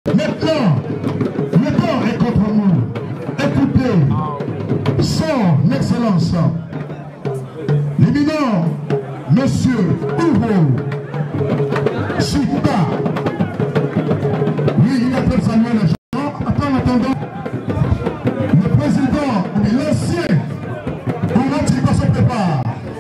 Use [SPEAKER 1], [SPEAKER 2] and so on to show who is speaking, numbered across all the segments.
[SPEAKER 1] Maintenant, le temps est contre nous. Écoutez, son excellence, l'éminent Monsieur Hugo Chikpa. Oui, il a fait saluer les gens. En attendant, le président, l'ancien, Laurent Chikpa se prépare.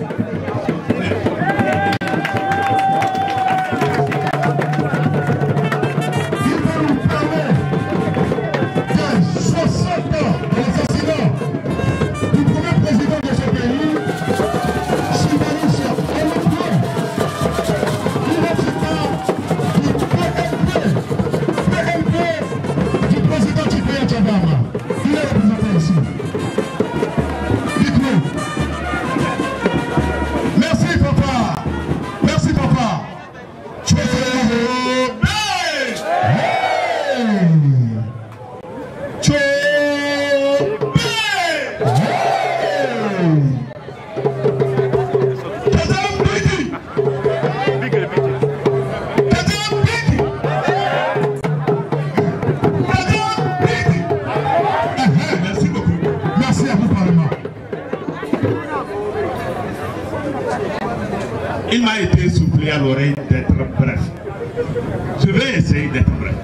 [SPEAKER 2] Il m'a été soufflé à l'oreille d'être bref. Je vais essayer d'être bref.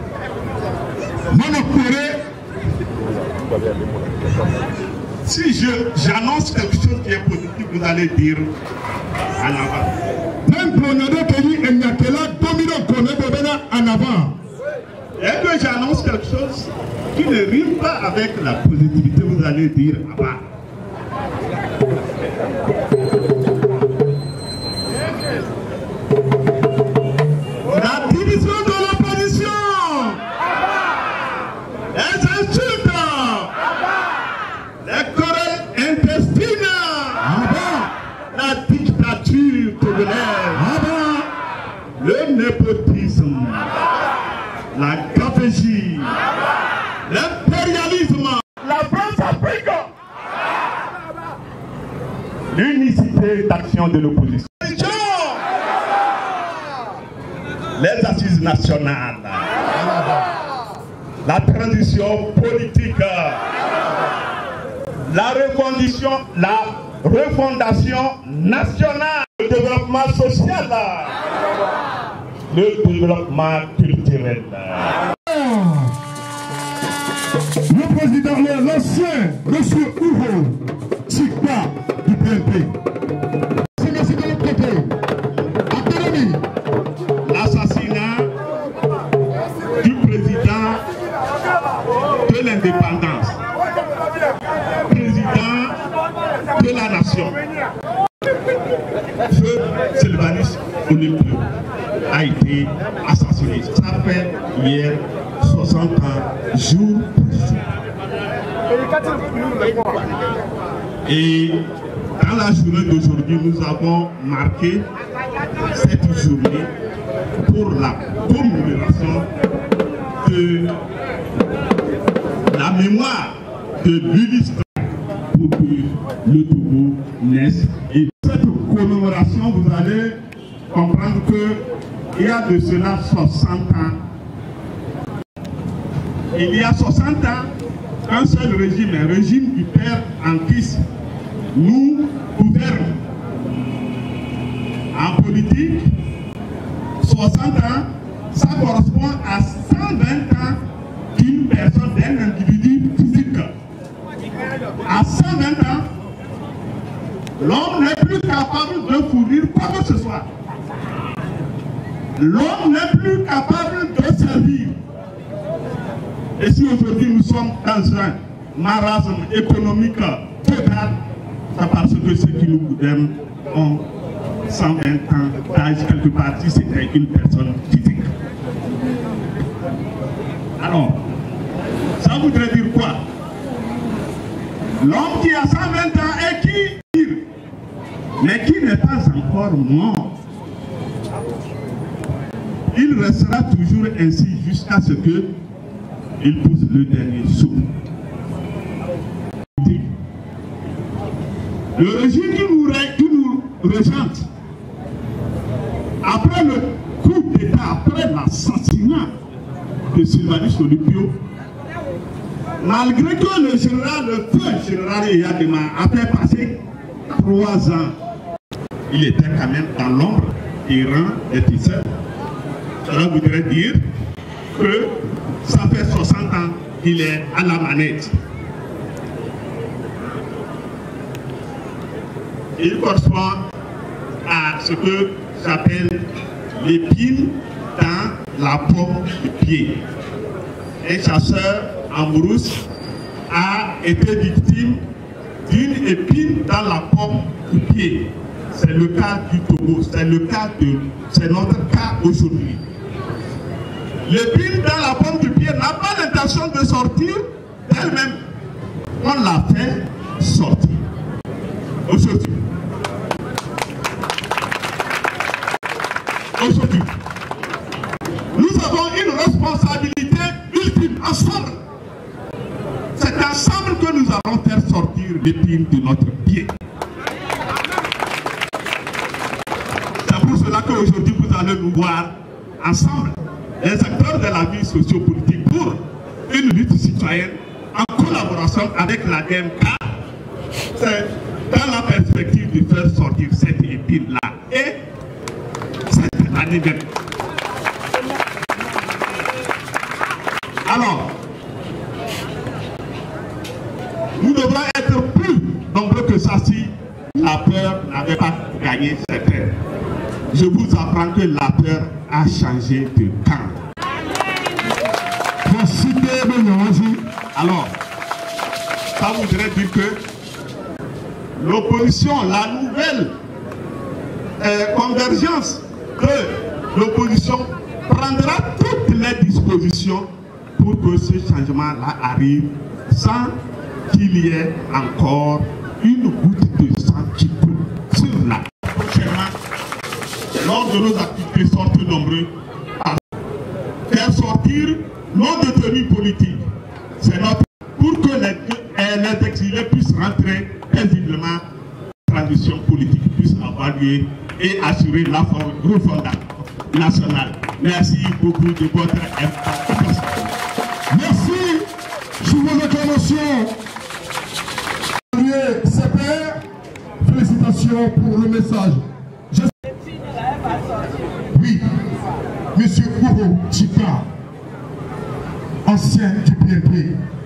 [SPEAKER 2] Si j'annonce quelque chose qui est positif, vous allez dire en avant. Et que j'annonce quelque chose qui ne rime pas avec la positivité, vous allez dire en bas. La division de l'opposition, les insultes, les querelles intestines, la dictature togolaise, le népotisme, la gabegie, l'impérialisme, la France-Afrique, l'unicité d'action de l'opposition, les assises nationales, la transition politique, la refondation nationale, le développement social, le développement culturel.
[SPEAKER 1] Le président, l'ancien, monsieur Hugo Chikpa du PNP. Merci de l'autre côté. Autonomie.
[SPEAKER 2] L'assassinat du président de l'indépendance, président de la nation, Feu Sylvanus Olympio, a été assassiné. Ça fait hier 60 ans, jour pour jour. Et dans la journée d'aujourd'hui, nous avons marqué cette journée pour la commémoration de la mémoire de l'UNIST pour que le Togo naisse. Et cette commémoration, vous allez comprendre qu'il y a de cela 60 ans. Il y a 60 ans, un seul régime, un régime du père en fils, nous gouverne. En politique, 60 ans, ça correspond à 120 ans d'une personne, d'un individu physique. À 120 ans, l'homme n'est plus capable de fournir quoi que ce soit. L'homme n'est plus capable de servir. Et si aujourd'hui nous sommes dans un marasme économique total, c'est parce que ceux qui nous gouvernent ont 120 ans d'âge quelque part, si c'était une personne physique. Alors, ça voudrait dire quoi? L'homme qui a 120 ans et qui vit, mais qui n'est pas encore mort, il restera toujours ainsi jusqu'à ce que il pousse le dernier souffle. Le régime qui nous régente, après le coup d'État, après l'assassinat de Sylvanus Olympio, malgré que le feu général Eyadema a fait passer 3 ans, il était quand même dans l'ombre des rangs des Tissot. Cela voudrait dire que ça fait 60 ans qu'il est à la manette. Il correspond à ce que j'appelle l'épine dans la pomme du pied. Un chasseur en brousse a été victime d'une épine dans la pomme du pied. C'est le cas du Togo, c'est notre cas aujourd'hui. L'épine dans la pomme du pied n'a pas l'intention de sortir d'elle-même. On l'a fait sortir. Aujourd'hui, nous avons une responsabilité ultime ensemble. C'est ensemble que nous allons faire sortir l'épine de notre pied. C'est pour cela qu'aujourd'hui vous allez nous voir ensemble, les acteurs de la vie sociopolitique, pour une lutte citoyenne en collaboration avec la DMK. C'est dans la perspective de faire sortir cette épine-là et cette année même. Alors, nous devrons être plus nombreux que ça si la peur n'avait pas gagné cette terre. Je vous apprends que la peur a changé de camp. Alors, ça voudrait dire que l'opposition, la nouvelle convergence de l'opposition prendra toutes les dispositions pour que ce changement-là arrive sans qu'il y ait encore une goutte de sang qui coule sur la. Prochainement, lors de nos activités, sortent nombreux à faire sortir nos détenus politiques. C'est notre pour que les exilés puissent rentrer paisiblement, la transition politique puisse avoir lieu et assurer la refondation nationale. Merci beaucoup de votre attention.
[SPEAKER 1] Merci. Sous vos acclamations. Ses pairs, félicitations pour le message. Oui, Monsieur Ouro Chika, ancien du PNP.